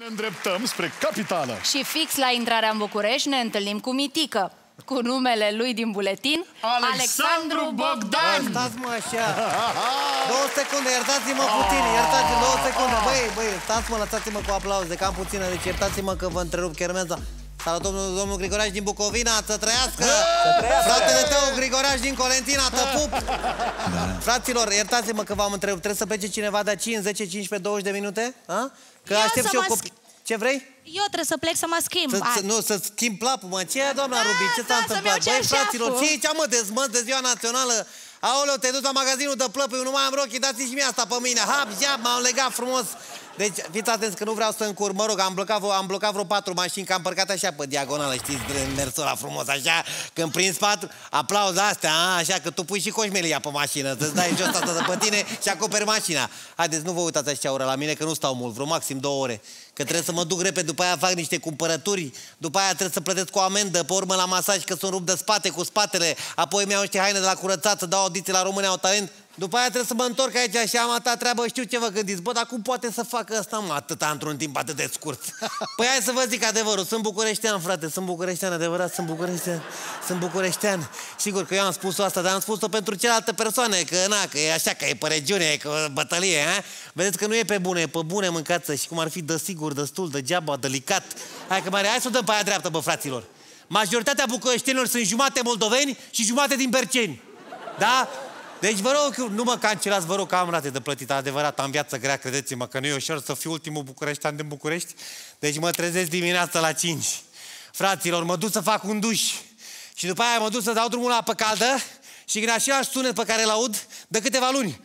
Ne îndreptăm spre capitală. Și fix la intrarea în București ne întâlnim cu Mitică, cu numele lui din buletin, Alexandru Bogdan. Stați-mă așa. 2 secunde, iertați-mă puțin, iertați-mă 2 secunde. Băi, stați-mă, lăsați-mă cu aplauze, că am puțină, deci iertați-mă că vă întrerup chermeza. Salut, domnul Grigoraș din Bucovina, să trăiască! Fratele tău, Grigoraș din Colentina, te pup! Fraților, iertați-mă că v-am întrerupt, trebuie să plece cineva de-a 5, 10, 15, 20 de minute? Că aștept și eu copii. Ce vrei? Eu trebuie să plec să mă schimb. Nu, să schimb plapul, mă. Ce e, doamna Rubi? Ce s-a întâmplat? Băi, fraților, ce e aici, mă, dezmăț de ziua națională? Aoleu, te-ai dus la magazinul de plăpă, eu nu mai am rochii, dați-mi și mie asta pe mine. Hap, ziap, m-am legat frumos. Deci, fiți atenți că nu vreau să încur. Mă rog, am blocat vreo 4 mașini, că am parcat așa pe diagonală, știți, mersul ăla frumos, așa. Când prins 4, aplauza astea, așa, că tu pui și coșmelia pe mașină, să-ți dai jos asta de pe tine și acoperi mașina. Haideți, nu vă uitați așa oră la mine, că nu stau mult, vreo maxim 2 ore. Că trebuie să mă duc repede, după aia fac niște cumpărături, după aia trebuie să plătesc o amendă, pe urmă la masaj, că sunt rupt de spate cu spatele, apoi mi-au niște haine de la curățat, să dau audiții la România Au Talent. După aia trebuie să mă întorc aici și am atâta treabă, știu ce vă gândiți. Bă, dar cum poate să facă ăsta, mă, atâta într-un timp atât de scurt? Păi hai să vă zic adevărul, sunt bucureștean, frate, sunt bucureștean, adevărat, sunt bucureștean. Sigur că eu am spus asta, dar am spus-o pentru celelalte persoane, că na, că e așa, că e pe regiune, e că bătălie, ha? Vedeți că nu e pe bune, e pe bune mâncață și cum ar fi de sigur, destul, degeaba, delicat. Hai că mare, hai să o dăm pe aia dreaptă, bă, fraților. Majoritatea bucureștenilor sunt jumate moldoveni și jumate din Berceni. Da? Deci vă rog, nu mă cancelați, vă rog, că am rate de plătit, adevărat, am viață grea, credeți-mă, că nu e ușor să fiu ultimul bucureștean din București. Deci mă trezesc dimineața la 5. Fraților, mă duc să fac un duș și după aia mă duc să dau drumul la apă caldă și în același sunet pe care l-aud de câteva luni.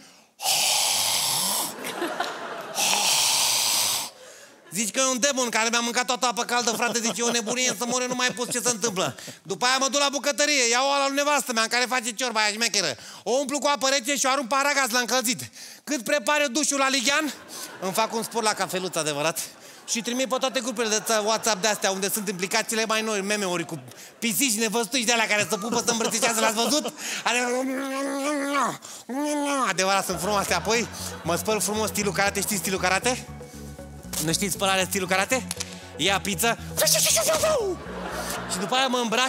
Zici că e un demon care mi-a mâncat toată apă caldă, frate, zice, e o nebunie, să mor, nu mai pot, ce se întâmplă. După aia mă duc la bucătărie, iau ala lui nevastă mea, în care face ciorba aia șmecheră. O umplu cu apă rece și o arunc pe aragaz la încălzit. Cât prepar eu dușul la lighean, îmi fac un spor la cafeluță, adevărat, și trimit pe toate grupurile de WhatsApp de-astea, unde sunt implicați cele mai noi meme-uri cu pisici nevăstuși de alea care se pupă, să îmbrățișează, l-ați văzut? Adevărat, sunt frumoase. Apoi mă spăl frumos stilul karate, știți stilul karate? Nu știți spălarea stilul karate? Ia pizza și după aia mă îmbrac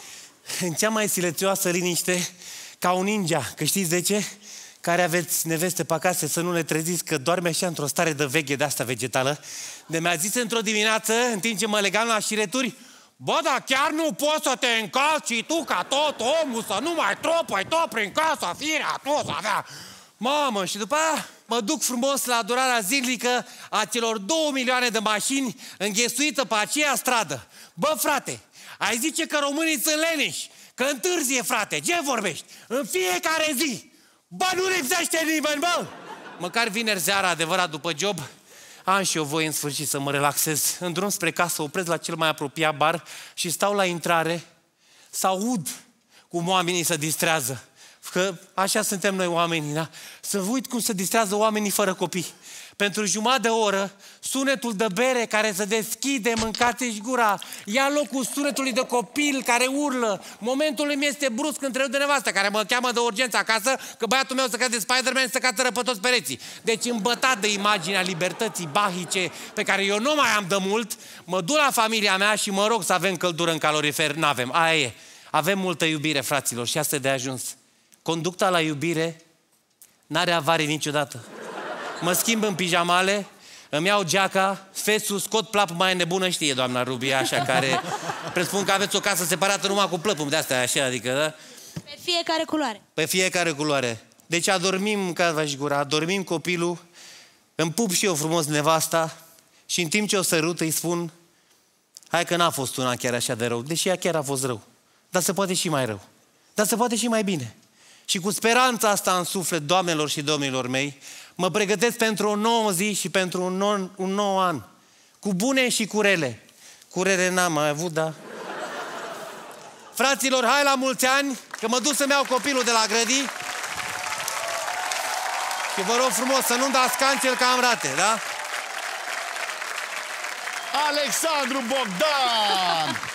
în cea mai silețioasă liniște, ca un ninja. Că știți de ce? Care aveți neveste pe acasă, să nu le treziți, că doarme așa într-o stare de veche de asta vegetală. De mi-a zis într-o dimineață, în timp ce mă legam la șireturi: bă, dar chiar nu poți să te încalci tu ca tot omul, să nu mai tropăi tot prin casa, firea, tot să avea. Mamă, și după aia mă duc frumos la adorarea zilnică a celor 2 milioane de mașini înghesuită pe aceea stradă. Bă, frate, ai zice că românii sunt leneși, că întârzie, frate, ce vorbești? În fiecare zi. Bă, nu lipsește nimeni, bă! Măcar vineri seara, adevărat, după job, am și eu voie în sfârșit să mă relaxez. În drum spre casă, opresc la cel mai apropiat bar și stau la intrare să aud cum oamenii se distrează. Că așa suntem noi oamenii, da? Să vă uit cum se distrează oamenii fără copii. Pentru jumătate de oră, sunetul de bere care se deschide, mâncați-și gura, ia locul sunetului de copil care urlă. Momentul îmi este brusc întrerupt de nevastă, care mă cheamă de urgență acasă, că băiatul meu se crede Spider-Man și se cațără pe toți pereții. Deci, îmbătat de imaginea libertății bahice, pe care eu nu mai am de mult, mă duc la familia mea și mă rog să avem căldură în calorifer. N-avem, aia e. Avem multă iubire, fraților, și asta e de ajuns. Conducta la iubire n-are avarii niciodată. Mă schimb în pijamale, îmi iau geaca, fețul, scot plapul, mai nebună, știe doamna Rubi, așa, care presupun că aveți o casă separată numai cu plăpul de-astea, așa, adică, da? Pe fiecare culoare. Pe fiecare culoare. Deci adormim, ca v-aș gura, adormim copilul, îmi pup și eu frumos nevasta și în timp ce o sărut îi spun: hai că n-a fost una chiar așa de rău, deși ea chiar a fost rău, dar se poate și mai rău, dar se poate și mai bine. Și cu speranța asta în suflet, doamnelor și domnilor mei, mă pregătesc pentru o nouă zi și pentru un nou an. Cu bune și cu rele. Cu rele n-am mai avut, dar... Fraților, hai la mulți ani, că mă duc să-mi iau copilul de la grădini. Și vă rog frumos să nu dați cancel că am rate, da? Alexandru Bogdan!